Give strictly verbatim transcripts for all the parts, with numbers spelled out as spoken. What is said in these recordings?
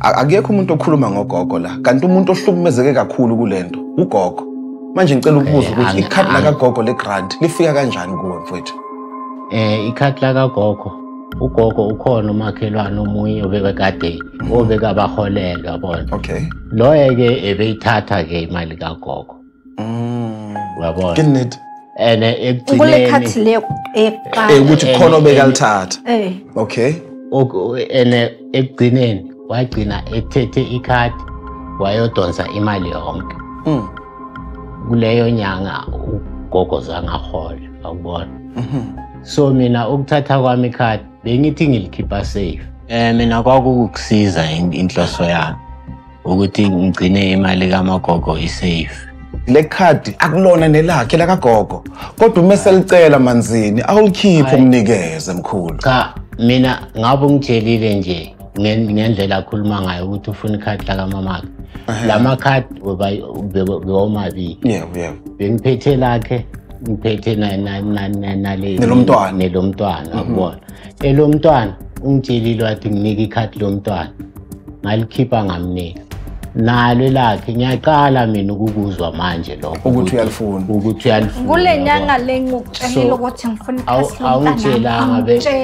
akekho umuntu okhuluma ngogogo la kanti umuntu ohlukumezeke kakhulu kulento ugogo manje ngicela ukubuza ukuthi ikhadi la kagogo le grant lifika kanjani kuwe mfowethu eh ikhadi la kagogo ugogo ukhona umakhelwane omunye obekade obeka baholela yabona okay loyeke ebeyithatha ke imali kagogo mm yabona kinid ene ekugcineni kule khathi le eqala eh ukuthi khona obekalithatha eh okay ene ekugcineni wagcina ethethe ikhadi wayodonsa imali yonke mm kuleyo nyanga ugogo zangahola akubona mhm so mina ukuthatha kwami ikhadi bengithi ngilikhipha safe eh mina kwakukusiza inhloso yami ukuthi ngigcine imali kaMagogo isafe le khadi akulona nelakhe la kagogo kodwa umese licela Manzini awulikhiphe umnikeze mkhulu cha mina ngabe ngitshelile nje ngendlela akhuluma ngayo ukuthi ufuna ikhadi la kaMamakhe lama khadi womabili yeah yeah bengiphethe lakhe ngiphethe na na na nale nelomntwana nelomntwana akubona elomntwana ungitshelile wathi nginika ikhadi lomntwana ngalikhipha ngamnika nalo lakhe ngiyaqala mina ukukuzwa manje lokho ukuthi uyalifuna ukuthi uyalifuna kule nyanga lengukutshelile ukuthi ngifuna ikhadi awutshelanga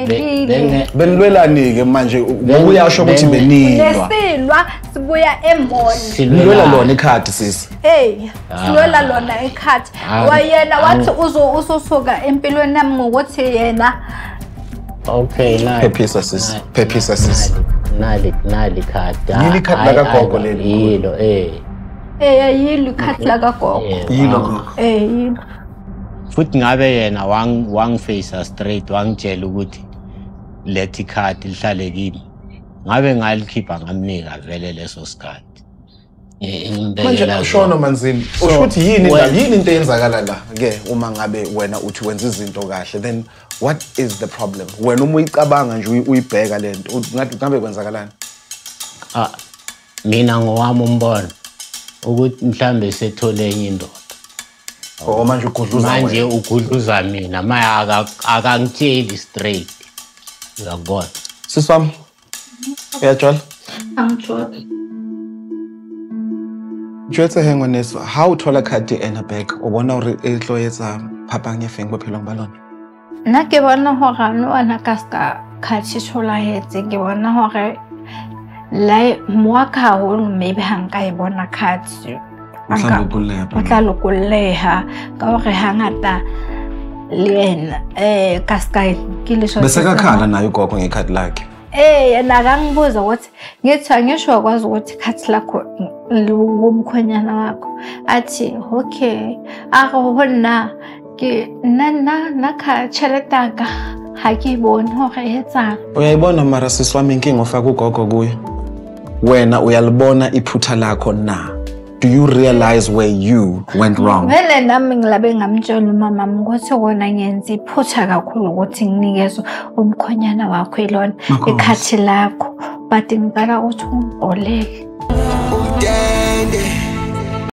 benilwelani ke manje uyasho ukuthi benilwa lesilwa sibuya emall silwela lona ikhadi sisi hey silwela lona ikhadi wayena wathi uzo ususuka empilweni nami ngokuthi yena okay na phephisa sisi phephisa sisi nali nali khadi yini khadi la kagogo leli yilo eh eh yilo khadi la kagogo yilo eh yilo futhi ngabe yena wang wangifacea straight wangitshela ukuthi lethi khadi lihlale kimi ngabe ngalikhipha ngamnika vele leso sikhathi manje ushona Manzini ushuthi yini yini into eyenzakala la ke uma ngabe wena uthi wenza izinto kahle then what is the problem wena uma uyicabanga nje uyibheka lento ngathi ngabe kwenzakalani ah mina ngowami umbono ukuthi mhlambe sethole enye indoda oh manje ugudluza manje ugudluza mina maya akangitsheli straight uyabona siswami uyajwala angijwala Jwetse hengwa neso how uthola khadi ena back ubona uri ehloyetsa phapang yefeng bophelo balona nna ke bona hore no ana ka ska khadi tshola hetse ke bona hore la moaka ho maybe hanka e bona khadi anga buleha o tla lokolleha ka hore hangata lena eh ka ska ke le so bese kakhala nayo gogo ngekhadi lakhe eh yena kangibuza ukuthi ngithi angisho kwazi ukuthi ikhadi lakho ngumkhonyana wakho athi okay akubona ke nana nakha cheletaka ha ke bona hore yetsa uyayibona mara siswami inkingo ofaka ugogo kuyo wena uyalibona iphutha lakho na do you realize where you went wrong vele nami ngilabe ngamtshela mama ukuthi kona ngenza iphutha kakhulu ukuthi nginikeze umkhonyana wakho elona ikhadi lakho but ngicela ukuthi ungiboleke Umndende